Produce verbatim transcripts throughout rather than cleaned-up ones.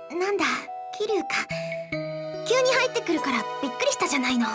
なんだ、桐生か。急に入ってくるからびっくりしたじゃないの。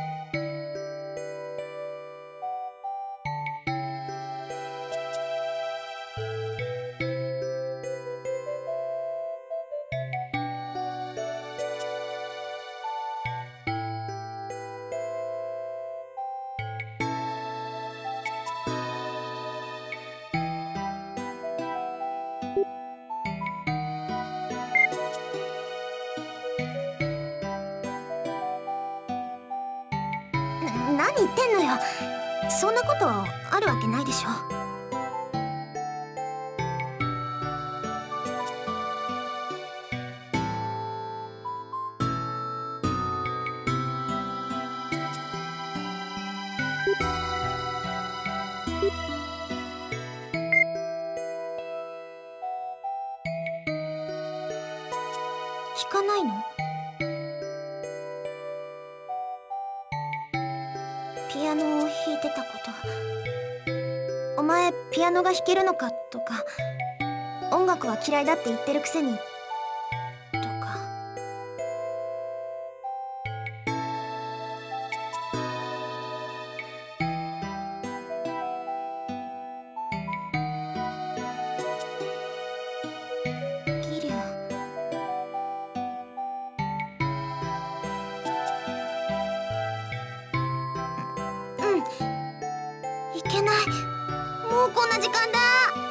何言ってんのよ。そんなことあるわけないでしょ。聞かないの？ピアノを弾いてたこと。お前ピアノが弾けるのかとか、音楽は嫌いだって言ってるくせにとか。桐生。いけない。もうこんな時間だ。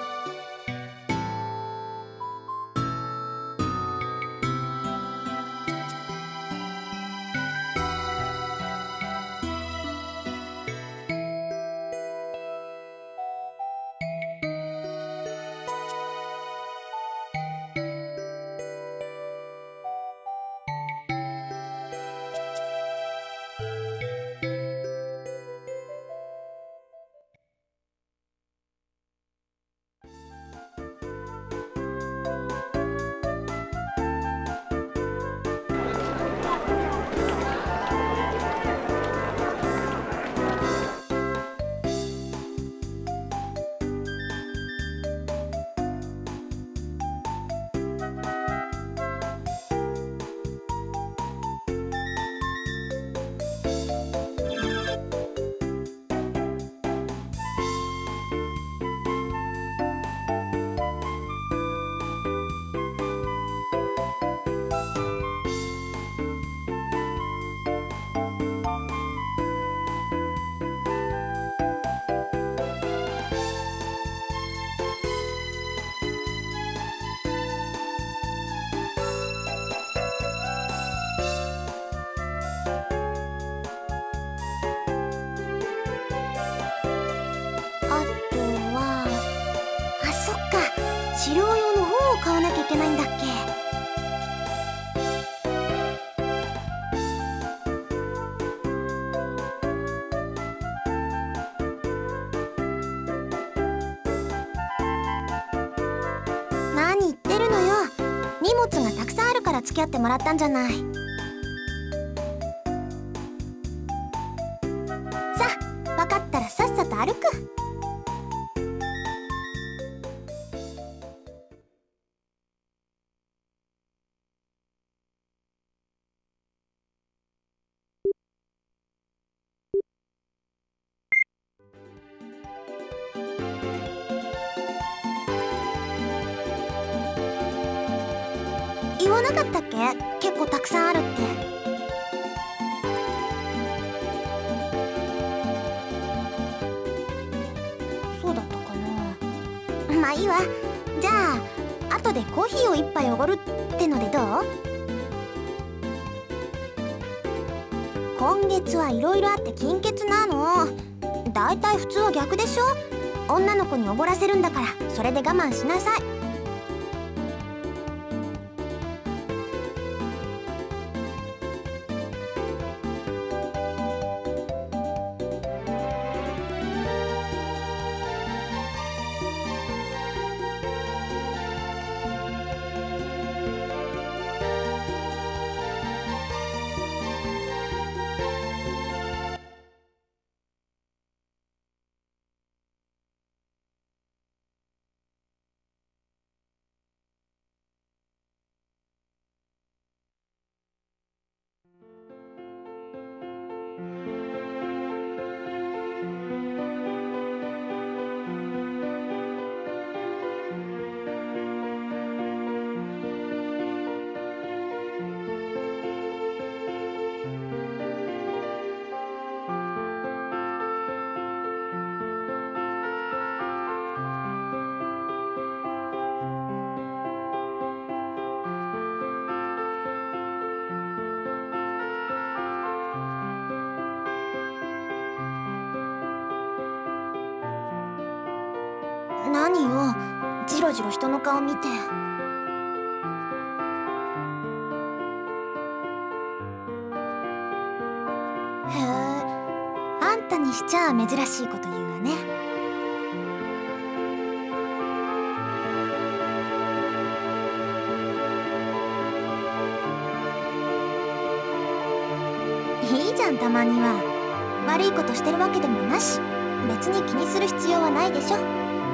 治療用の本を買わなきゃいけないんだっけ。何言ってるのよ。荷物がたくさんあるから付き合ってもらったんじゃない。さあ、分かったらさっさと歩く。言わなかったっけ？結構たくさんあるって。そうだったかな。まあいいわ。じゃあ後でコーヒーを一杯おごるってのでどう？今月はいろいろあって金欠なの。だいたい普通は逆でしょ。女の子におごらせるんだからそれで我慢しなさい。 何よ、じろじろ人の顔見て。へえ、あんたにしちゃ珍しいこと言うわね。いいじゃん、たまには。悪いことしてるわけでもなし、別に気にする必要はないでしょ。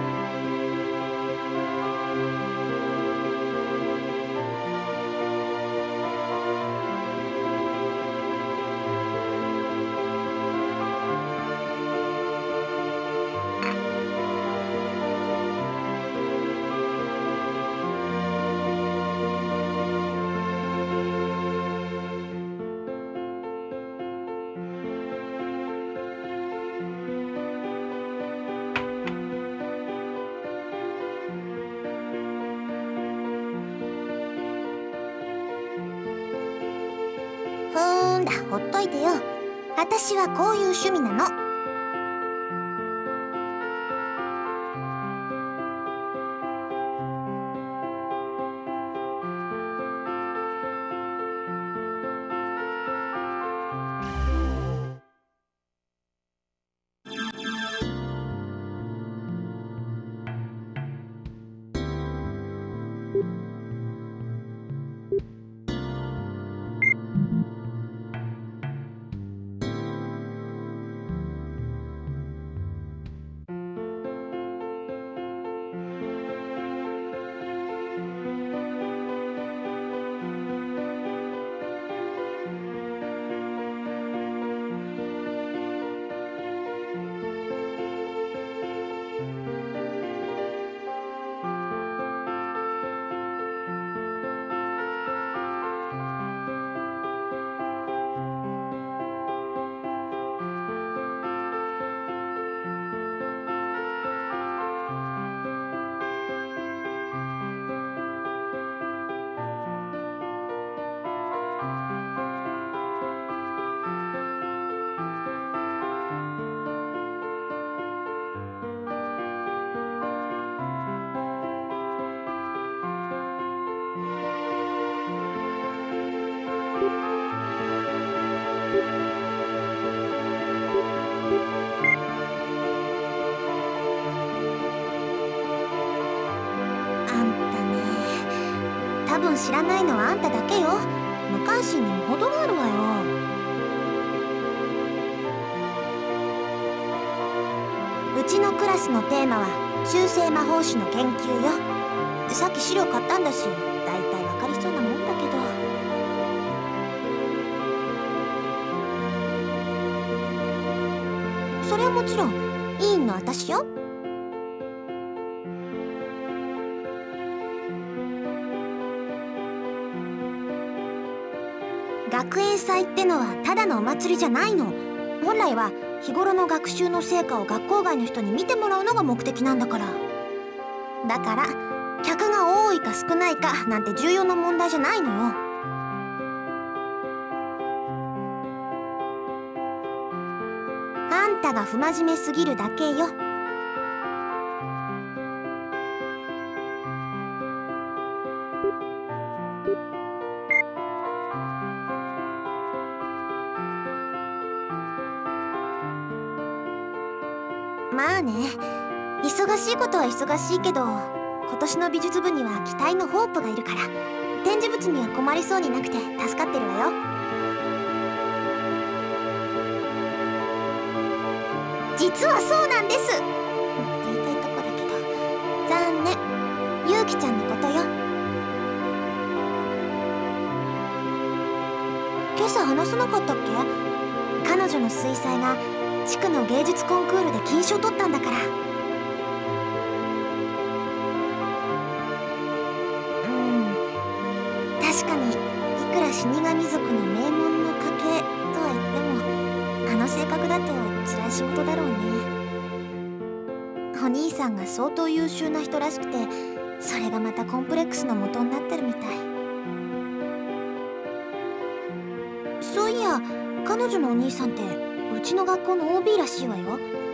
ふーんだ、ほっといてよ。私はこういう趣味なの。多分知らないのはあんただけよ。無関心にも程があるわよ。うちのクラスのテーマは中世魔法史の研究よ。さっき資料買ったんだし、だいたいわかりそうなもんだけど。それはもちろん委員の私よ。学園祭ってのはただのお祭りじゃないの。本来は日頃の学習の成果を学校外の人に見てもらうのが目的なんだから。だから客が多いか少ないかなんて重要な問題じゃないのよ。あんたが不真面目すぎるだけよ。まあね、忙しいことは忙しいけど、今年の美術部には期待のホープがいるから、展示物には困りそうになくて助かってるわよ。実はそうなんです。って言いたいとこだけど、残念。ゆうきちゃんのことよ。今朝話さなかったっけ？彼女の水彩が地区の芸術コンクールで金賞取ったんだから。うん、確かにいくら死神族の名門の家系とは言っても、あの性格だと辛い仕事だろうね。お兄さんが相当優秀な人らしくて、それがまたコンプレックスの元になってるみたい。そういや、彼女のお兄さんってうちの学校の オービー らしいわよ。